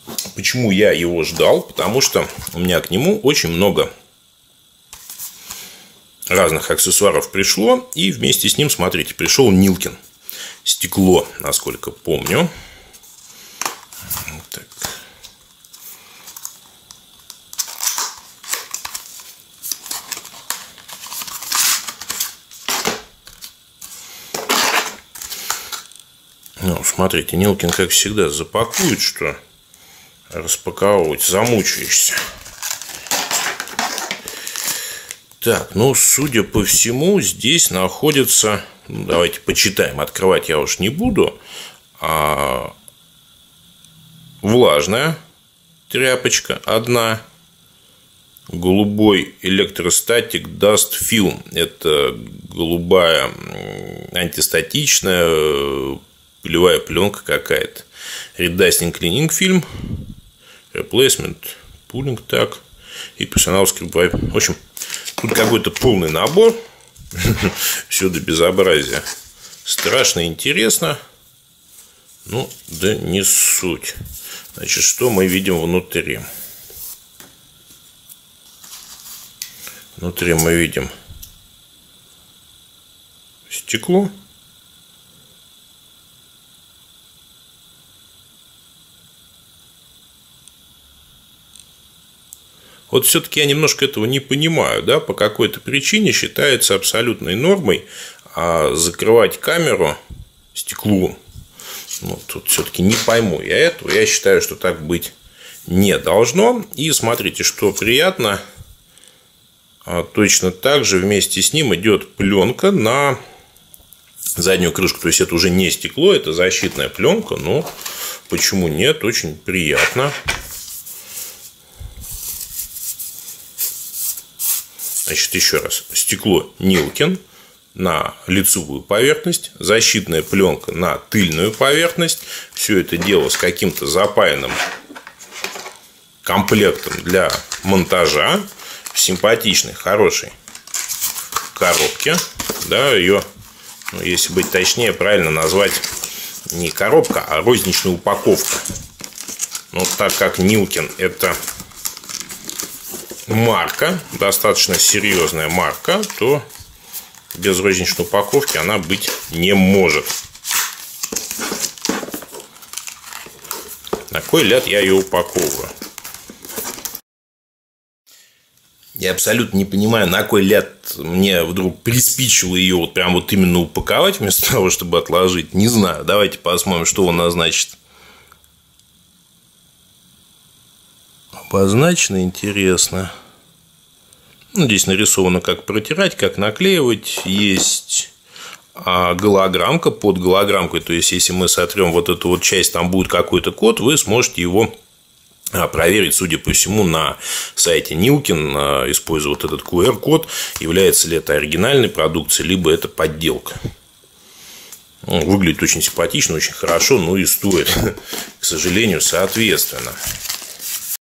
Почему я его ждал? Потому что у меня к нему очень много разных аксессуаров пришло. И вместе с ним, смотрите, пришел Нилкин. Стекло, насколько помню. Так. Ну, смотрите, Нилкин, как всегда, запакует, что распаковывать замучаешься. Так, ну, судя по всему, здесь находится... Давайте почитаем. Открывать я уж не буду. Влажная тряпочка одна. Голубой электростатик Dust Film. Это голубая антистатичная пылевая пленка какая-то. Redusting Cleaning Film. Replacement Pulling Tag. И персонал скрипвайп. В общем, тут какой-то полный набор. Все до безобразия. Страшно интересно. Ну, да не суть. Значит, что мы видим внутри? Внутри мы видим стекло. Вот все-таки я немножко этого не понимаю, да, по какой-то причине считается абсолютной нормой закрывать камеру стеклом. Ну, тут все-таки не пойму я этого. Я считаю, что так быть не должно. И смотрите, что приятно. Точно так же вместе с ним идет пленка на заднюю крышку. То есть это уже не стекло, это защитная пленка. Но почему нет? Очень приятно. Значит, еще раз. Стекло Нилкин на лицевую поверхность, защитная пленка на тыльную поверхность. Все это дело с каким-то запаянным комплектом для монтажа в симпатичной, хорошей коробке. Да, ее, ну, если быть точнее, правильно назвать не коробка, а розничная упаковка. Но так как Нилкин — это марка, достаточно серьезная марка, то без розничной упаковки она быть не может. На кой ляд я ее упаковываю? Я абсолютно не понимаю, на кой ляд мне вдруг приспичило ее вот прям вот именно упаковать, вместо того, чтобы отложить. Не знаю. Давайте посмотрим, что у нас значит. Обозначено, интересно. Ну, здесь нарисовано, как протирать, как наклеивать. Есть голограммка под голограммкой. То есть, если мы сотрем вот эту вот часть, там будет какой-то код, вы сможете его проверить, судя по всему, на сайте Нилкин, используя вот этот QR-код, является ли это оригинальной продукцией, либо это подделка. Выглядит очень симпатично, очень хорошо, но и стоит, к сожалению, соответственно.